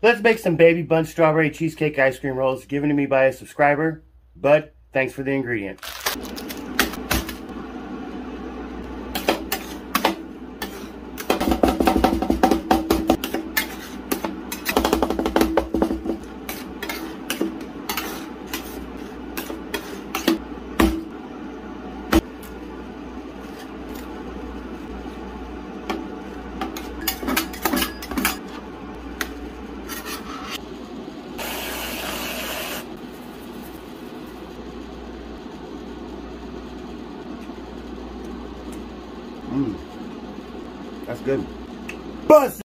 Let's make some Baby Bundts Strawberry Cheesecake ice cream rolls given to me by a subscriber. Bud, thanks for the ingredient. That's good. Bussin.